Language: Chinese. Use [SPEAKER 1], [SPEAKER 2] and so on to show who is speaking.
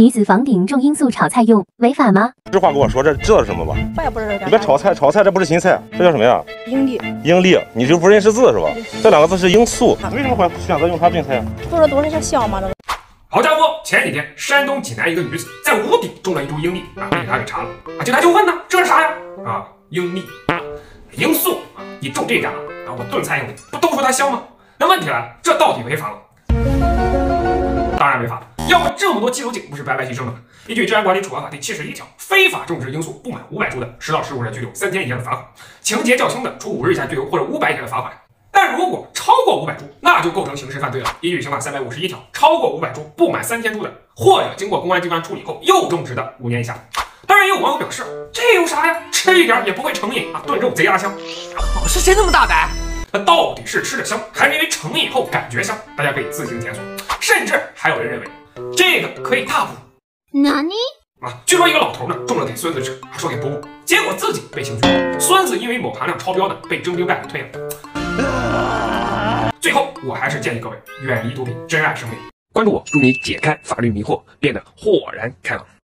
[SPEAKER 1] 女子房顶种罂粟炒菜用，违法吗？
[SPEAKER 2] 实话跟我说，这知道是什么吧？
[SPEAKER 3] 我也不知道。
[SPEAKER 2] 你别炒菜，这不是芹菜，这叫什么呀？
[SPEAKER 3] 罂粟。
[SPEAKER 2] 罂粟，你就不认识字是吧？这两个字是罂粟，为什么会选择用它炖菜啊？
[SPEAKER 3] 做的都是香嘛，这个。
[SPEAKER 4] 好家伙，前几天山东济南一个女子在屋顶种了一株罂粟啊，被警察给查了啊，警察就问呢，这是啥呀？啊，罂粟啊，罂粟啊，你种这干嘛啊？我炖菜用的，不都说它香吗？那问题来了，这到底违法吗？当然违法了，要不这么多基础警不是白白牺牲了吗？依据《治安管理处罚法》第71条，非法种植罂粟不满500株的，10到15人拘留，3天以下的罚款；情节较轻的，处5日以下拘留或者500以下的罚款。但如果超过500株，那就构成刑事犯罪了。依据刑法351条，超过500株不满3天株的，或者经过公安机关处理后又种植的，5年以下。当然，也有网友表示，这有啥呀？吃一点也不会成瘾啊，炖肉贼拉香。
[SPEAKER 5] 是谁那么大胆？
[SPEAKER 4] 那到底是吃着香，还是因为成瘾后感觉香？大家可以自行检索。甚至还有人认为，这个可以大补。
[SPEAKER 1] 哪里？
[SPEAKER 4] 据说一个老头呢种了给孙子吃，说给伯母，结果自己被刑拘，孙子因为锰含量超标呢，被征兵办给退了。最后，我还是建议各位远离毒品，珍爱生命。
[SPEAKER 5] 关注我，助你解开法律迷惑，变得豁然开朗。